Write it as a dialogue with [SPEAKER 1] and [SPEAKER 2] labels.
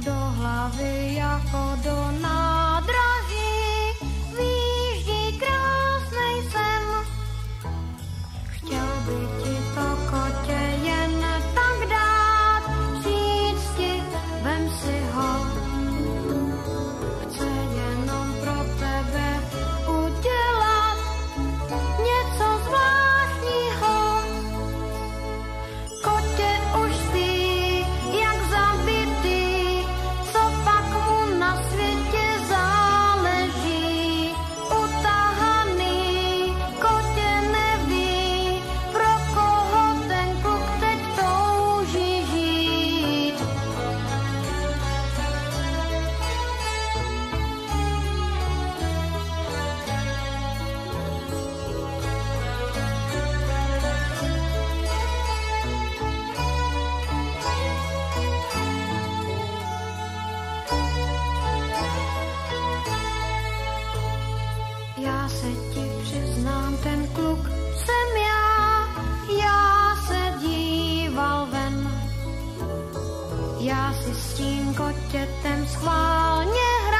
[SPEAKER 1] do hlavy jako do nádraží výjíždí krásnej sen. Chtěl by ti to kotě jen tak dát, říct ti, vem si ho. Chce jenom pro tebe udělat něco zvláštního. Kotě už spí, jak zabitý, co pak mu na světě záleží. Utahaný kotě neví, pro koho ten kluk teď touží žít. Já se ti přiznám, ten kluk jsem já se díval ven. Já si s tím kotětem schválně